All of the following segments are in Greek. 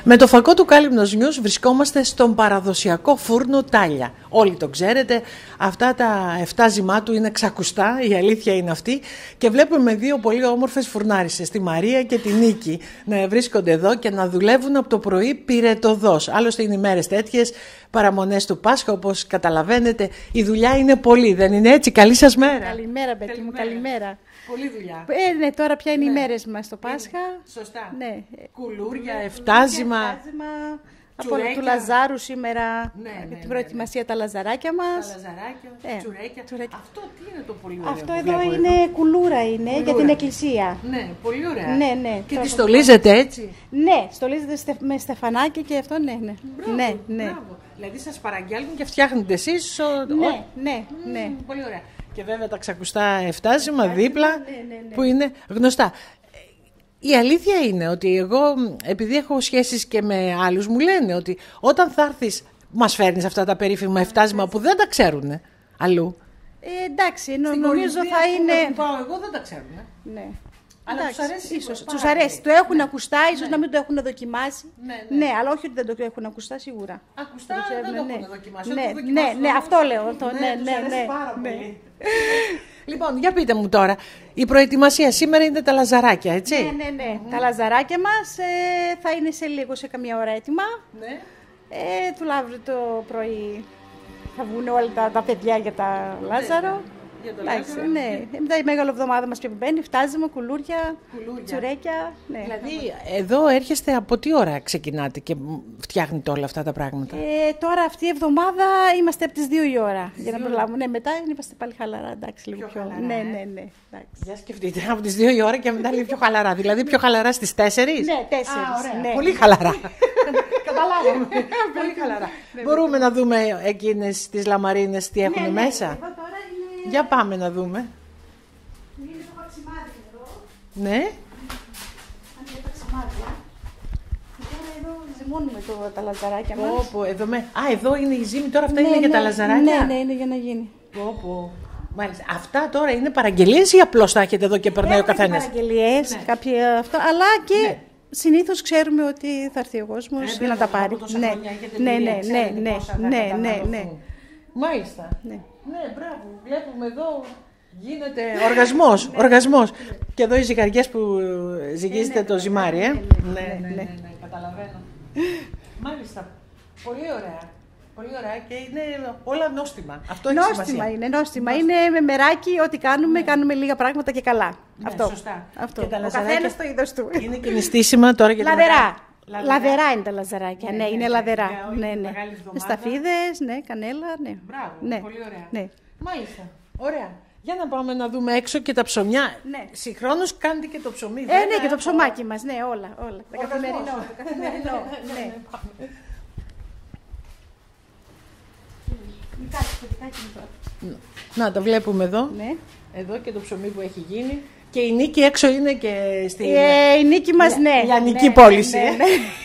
Με το φακό του Κάλυμνος News βρισκόμαστε στον παραδοσιακό φούρνο Τάλια. Όλοι το ξέρετε, αυτά τα 7 ζυμά του είναι ξακουστά, η αλήθεια είναι αυτή. Και βλέπουμε δύο πολύ όμορφες φουρνάρισες, τη Μαρία και τη Νίκη, να βρίσκονται εδώ και να δουλεύουν από το πρωί πυρετοδός. Άλλωστε είναι ημέρες τέτοιες, παραμονές του Πάσχα, όπως καταλαβαίνετε. Η δουλειά είναι πολύ, δεν είναι έτσι? Καλή σας μέρα. Καλημέρα, παιδί μου, καλημέρα. Πολλή δουλειά. Ναι, τώρα πια είναι οι μέρες μας το Πάσχα. Σωστά. Ναι. Κουλούρια, εφτάζημα. Από του Λαζάρου σήμερα, την προετοιμασία τα λαζαράκια μας. Τα λαζαράκια, τσουρέκια. Αυτό τι είναι το πολύ ωραίο? Αυτό εδώ είναι κουλούρα, για την εκκλησία. Ναι, πολύ ωραία. Ναι. Και τη στολίζετε έτσι? Ναι, στολίζετε με στεφανάκι και αυτό, ναι. Μπράβο. Δηλαδή σας παραγγέλνουν και φτιάχνετε εσείς? Ναι. Πολύ ωραία. Και βέβαια τα ξακουστά εφτάζημα δίπλα, που είναι γνωστά. Η αλήθεια είναι ότι εγώ, επειδή έχω σχέσεις και με άλλους, μου λένε ότι όταν θα έρθεις μας φέρνεις αυτά τα περίφημα εφτάζημα που δεν τα ξέρουν αλλού. Εντάξει, νομίζω θα είναι... Που πάω εγώ δεν τα ξέρουν. Ναι. Αλλά τους αρέσει. Ίσως τους αρέσει. Το έχουν ακουστά, ίσως να μην το έχουν δοκιμάσει. Ναι, αλλά όχι ότι δεν το έχουν ακουστά σίγουρα. Ακουστά δεν το έχουν δοκιμάσει. Ναι, αυτό λέω. Ναι, πάρα πολύ. Λοιπόν, για πείτε μου τώρα, η προετοιμασία σήμερα είναι τα λαζαράκια, έτσι? Ναι. Τα λαζαράκια μας θα είναι σε λίγο, σε καμία ώρα έτοιμα. Ναι. Του αύριο το πρωί θα βγουν όλα τα παιδιά για τα Λάζαρο. Ναι. Μετά η Μεγάλη Εβδομάδα μας μπαίνει, φτάζουμε, κουλούρια, τσουρέκια. Ναι. Δηλαδή, εδώ έρχεστε από τι ώρα ξεκινάτε και φτιάχνετε όλα αυτά τα πράγματα? Τώρα αυτή η εβδομάδα είμαστε από τις 2 η ώρα. Για να προλάβουμε. Ναι, μετά είμαστε πάλι χαλαρά. Εντάξει, λίγο πιο χαλαρά. Ναι. Για σκεφτείτε, από τις 2 η ώρα και μετά λίγο πιο χαλαρά. Δηλαδή, πιο χαλαρά στις 4? Ναι, 4. Ναι. Πολύ χαλαρά. Καταλάβαμε. Πολύ χαλαρά. Μπορούμε να δούμε εκείνες τις λαμαρίνες τι έχουν μέσα? Για πάμε να δούμε. Είναι το παξιμάδι εδώ. Ναι. Αν είναι παξιμάδια. Τώρα εδώ ζυμώνουμε τα λαζαράκια μας. Εδώ είναι η ζύμη, τώρα αυτά είναι για τα λαζαράκια. Ναι, είναι για να γίνει. Μάλιστα. Αυτά τώρα είναι παραγγελίες ή απλώς τα έχετε εδώ και περνάει ο καθένας? Παραγγελίες, κάποια αυτό, αλλά και συνήθως ξέρουμε ότι θα έρθει ο κόσμος για να τα πάρει. Ναι. Μάλιστα. Ναι, μπράβο. Βλέπουμε εδώ γίνεται οργασμός. Και εδώ οι ζυγαριές που ζυγίζετε το ζυμάρι, Ναι, καταλαβαίνω. Μάλιστα. Πολύ ωραία. Πολύ ωραία και είναι όλα νόστιμα. Αυτό έχει σημασία. Νόστιμα. Είναι με μεράκι, ό,τι κάνουμε λίγα πράγματα και καλά. Αυτό. Στά. Αυτό. Και ο καθένας το είδος του. Είναι και νηστίσιμα τώρα για Λαδερά είναι τα λαζαράκια. Ναι, είναι λαδερά. Ναι. Σταφίδες, κανέλα. Μπράβο, πολύ ωραία. Μάλιστα. Ωραία. Για να πάμε να δούμε έξω και τα ψωμιά. Ναι. Συγχρόνως κάνετε και το ψωμί. Ναι, και το ψωμάκι μας. Ναι, όλα. Το καθημερινό. Ναι. Να, το βλέπουμε εδώ. Ναι. Εδώ και το ψωμί που έχει γίνει. Και η Νίκη έξω είναι και στη... η Νίκη μας, ναι. Λιανική πώληση. Ναι.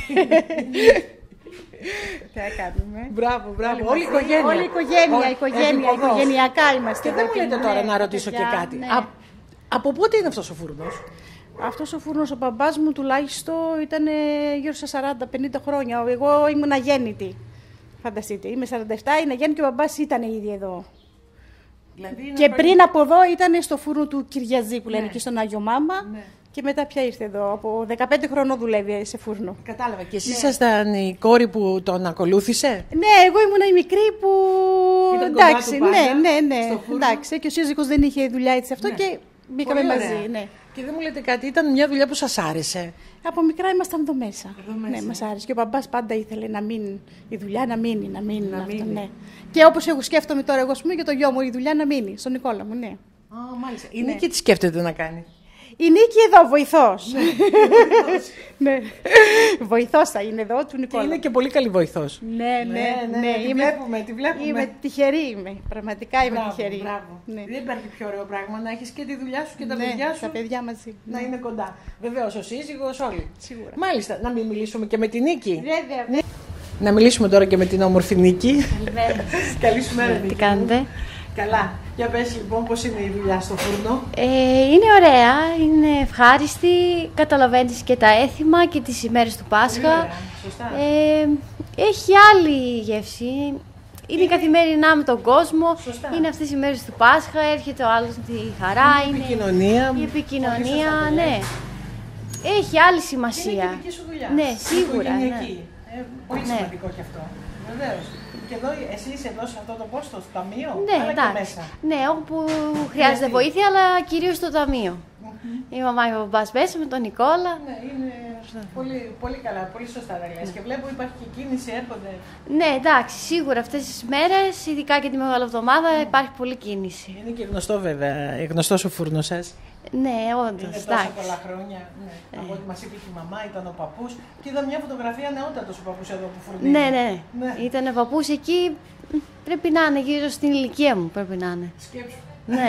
Τι κάνουμε. Μπράβο. Όλη η οικογένεια. Όλη η οικογένεια. Οικογενειακά είμαστε. Και δεν μου λέτε τώρα να ρωτήσω και κάτι. Από πότε είναι αυτός ο φούρνος? Αυτός ο φούρνος, ο μπαμπάς μου τουλάχιστον ήταν γύρω στα 40-50 χρόνια. Εγώ ήμουν αγέννητη. Φανταστείτε, είμαι 47, είναι αγέννητη και ο μπαμπάς ήταν ήδη εδώ. Δηλαδή και πριν από εδώ ήταν στο φούρνο του Κυριαζή που λένε, εκεί στον Άγιο Μάμα. Ναι. Και μετά πια ήρθε εδώ. Από 15 χρονών δουλεύει σε φούρνο. Κατάλαβα. Και εσείς ήσασταν η κόρη που τον ακολούθησε? Ναι, εγώ ήμουν η μικρή που. Εντάξει, ναι. Εντάξει, και ο σύζυγος δεν είχε δουλειά έτσι αυτό και μπήκαμε μαζί. Ναι. Και δεν μου λέτε κάτι, ήταν μια δουλειά που σας άρεσε? Από μικρά ήμασταν εδώ μέσα. Ναι, μας άρεσε. Και ο μπαμπάς πάντα ήθελε να μείνει η δουλειά, να μείνει. Αυτό, ναι. Και όπως εγώ σκέφτομαι τώρα, εγώ για το γιο μου, η δουλειά να μείνει, στον Νικόλα μου, ναι. Μάλιστα. Η Νίκη τι σκέφτεται να κάνει? Η Νίκη εδώ, βοηθός. Ναι. Βοηθός θα είναι εδώ του Νικόλα. Και είναι και πολύ καλή βοηθός. Ναι. Τη βλέπουμε. Είμαι τυχερή. Πραγματικά είμαι τυχερή. Ναι. Δεν υπάρχει πιο ωραίο πράγμα να έχεις και τη δουλειά σου και τα παιδιά σου. Τα παιδιά μαζί. Να είναι κοντά. Βεβαίως ο σύζυγος, όλοι. Σίγουρα. Μάλιστα. Να μην μιλήσουμε και με την Νίκη? Βέβαια. Να μιλήσουμε τώρα και με την όμορφη Νίκη. Καλή σου μέρα. Τι κάνετε? Καλά. Για πες λοιπόν πώς είναι η δουλειά στο φούρνο. Είναι ωραία, είναι ευχάριστη. Καταλαβαίνεις και τα έθιμα και τις ημέρες του Πάσχα. Σωστά. Έχει άλλη γεύση. Είναι καθημερινά με τον κόσμο. Σωστά. Είναι αυτές οι μέρες του Πάσχα. Έρχεται ο άλλος με τη χαρά. Η επικοινωνία. Η επικοινωνία, ναι. Έχει άλλη σημασία. Είναι και δική σου δουλειά. Ναι, σίγουρα. Ναι. Πολύ σημαντικό και αυτό. Βεβαίως. Και εδώ εσύ είσαι εδώ σε αυτό το πόστο, στο ταμείο, Ναι, αλλά εντάξει. και μέσα. Ναι, όπου χρειάζεται βοήθεια, αλλά κυρίως στο ταμείο. Η μαμά και ο μπαμπάς μέσα με τον Νικόλα. Ναι, είναι πολύ, πολύ καλά, πολύ σωστά τα λες. Και βλέπω υπάρχει και κίνηση, έρχονται. Ναι, εντάξει, σίγουρα αυτές τις μέρες, ειδικά και τη Μεγάλη Εβδομάδα, υπάρχει πολλή κίνηση. Είναι και γνωστό βέβαια, γνωστός ο φούρνος σας. Ναι, όντως. Είναι τόσα πολλά χρόνια. Ναι. Από ό,τι μας είπε και η μαμά, ήταν ο παππούς. Και είδα μια φωτογραφία νεότατος ο παππούς εδώ που φουρνίζει. Ναι. Ήταν ο παππούς εκεί, πρέπει να είναι γύρω στην ηλικία μου, πρέπει να είναι. Σκέψου. Ναι.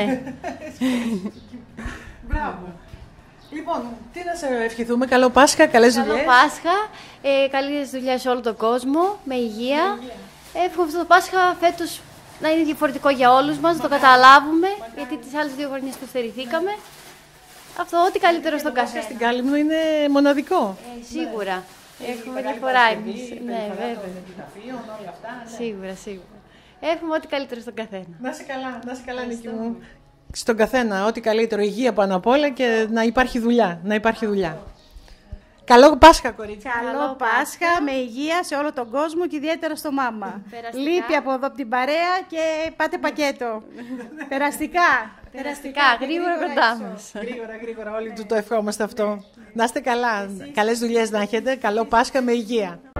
Μπράβο. Λοιπόν, τι να σε ευχηθούμε, καλό Πάσχα, καλές δουλειές. Καλό Πάσχα, καλές δουλειές σε όλο τον κόσμο, με υγεία. Εύχομαι αυτό το Πάσχα φέτος να είναι διαφορετικό για όλους μας, να το καταλάβουμε, γιατί τις άλλες 2 χρονιές το στερηθήκαμε. Αυτό, ό,τι καλύτερο στον καθένα. Στην Κάλυμνο είναι μοναδικό. Σίγουρα. Έχουμε διαφορά εμείς. Ναι, βέβαια. Σίγουρα. Έχουμε ό,τι καλύτερο στον καθένα. Να είσαι καλά, Νίκη μου. Στον καθένα, ό,τι καλύτερο, υγεία πάνω απ' όλα και να υπάρχει δουλειά. Καλό Πάσχα, κορίτσι. Καλό Πάσχα, με υγεία σε όλο τον κόσμο και ιδιαίτερα στο μάμα. Λείπει από εδώ από την παρέα και πάτε πακέτο. Περαστικά, γρήγορα κοντά μας. Γρήγορα, όλοι του το ευχόμαστε αυτό. Να είστε καλά. Καλές δουλειές να έχετε. Καλό Πάσχα με υγεία.